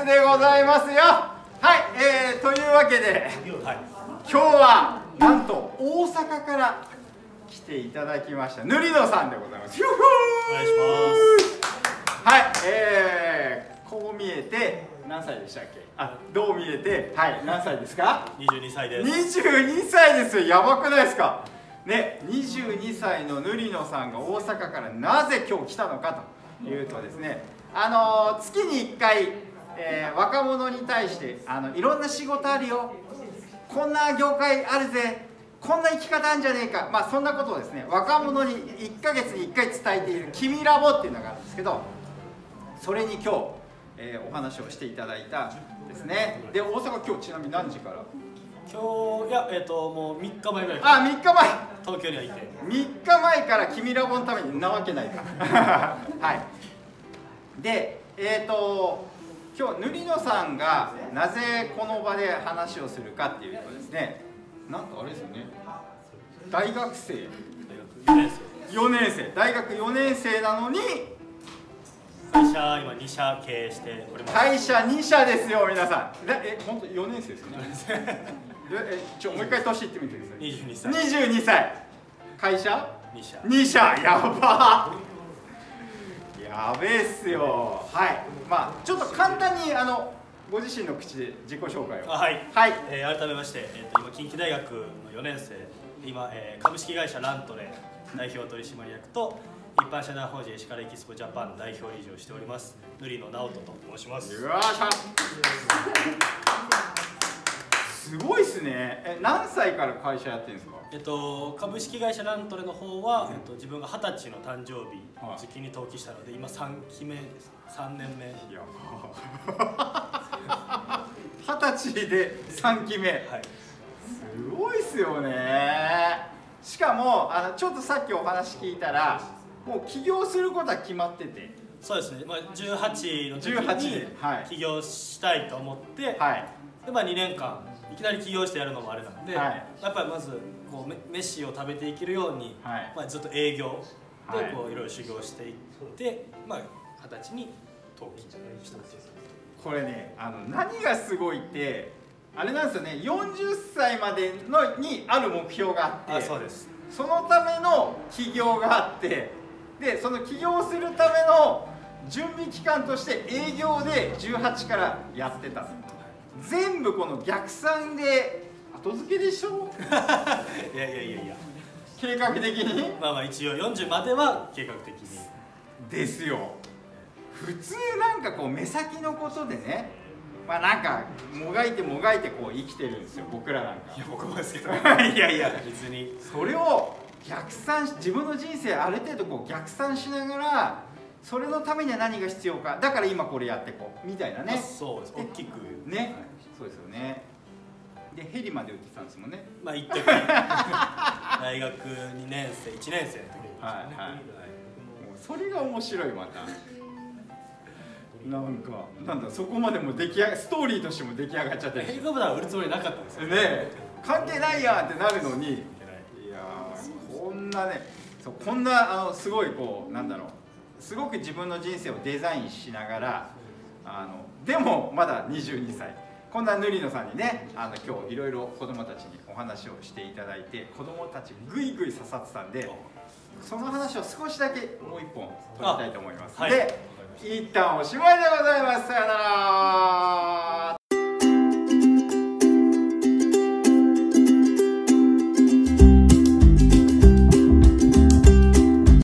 スでございますよ。はい、というわけで、今日はなんと大阪から来ていただきました塗野さんでございます。 お願いします。はい、こう見えて何歳でしたっけ？あ、どう見えて、はい、何歳ですか ？22歳です。 22歳ですよ。やばくないですかね。22歳の塗野さんが大阪からなぜ今日来たのかというとですね、月に1回、若者に対していろんな仕事あるよ、こんな業界あるぜ、こんな生き方あるんじゃねえか、そんなことをですね、若者に1ヶ月に1回伝えている君ラボっていうのがあるんですけど、それに今日、お話をしていただいたんですね。で、大阪今日ちなみに何時から？ 今日、いや、もう3日前ぐらい。 あ、3日前。 東京にはいて。 3日前から君ラボのためになわけないか。はい。で、今日塗野さんがなぜこの場で話をするかっていうとですね、なんとあれですよね。大学生。4年生。大学4年生なのに。 会社今2社経営しております。 会社2社ですよ皆さん。本当4年生ですよね。もう一回年言ってみてください。 22歳。 22歳。会社 2社。 やばやべえっすよ。はい。ちょっと簡単にご自身の口で自己紹介を。 はい。 はい。 改めまして、今近畿大学の4年生、今、株式会社ラントレ代表取締役と一般社団法人エシカルエキスポジャパン代表理事をしております塗野直人と申します。 よっしゃ。すごいっすね。何歳から会社やってるんですか？ 株式会社ラントレの方は、自分が20歳の誕生日時期に登記したので、今3期目です。3年目。 いや20歳で3期目。はい。すごいっすよね。しかもちょっとさっきお話聞いたら、もう起業することは決まってて。 そうですね。18の時に起業したいと思って、はい、で2年間いきなり起業してやるのもあれなんで、はい、やっぱりまずこう飯を食べていけるように、はい、ずっと営業でこういろいろ修行していって、20歳に登記したんです。 これね、何がすごいってあれなんですよね。40歳までにある目標があって、 そうです。 そのための起業があって、でその起業するための準備期間として営業で18からやってた。全部この逆算で後付けでしょ。 いや計画的に一応40までは計画的にですよ。普通なんかこう目先のことでね、なんかもがいてこう生きてるんですよ僕らなんか。 いや僕もですけどいや別にそれを逆算自分の人生ある程度こう逆算しながら、それのためには何が必要か、だから今これやってこうみたいなね。 そうです。大きくね、はい、そうですよね。でヘリまで打ってたんですもんね。 一時大学2年生1年生の時に、 それが面白い。またなんだそこまでもストーリーとしても出来上がっちゃってる。 ヘリコプターは売るつもりなかったんですよね。関係ないやんってなるのに、いやこんなね、こんなすごいこうすごく自分の人生をデザインしながらでもまだ22歳、こんな塗野さんにね今日いろいろ子どもたちにお話をしていただいて、子どもたちグイグイ刺さってたんで、その話を少しだけもう一本取りたいと思います。で一旦おしまいでございます。さよなら。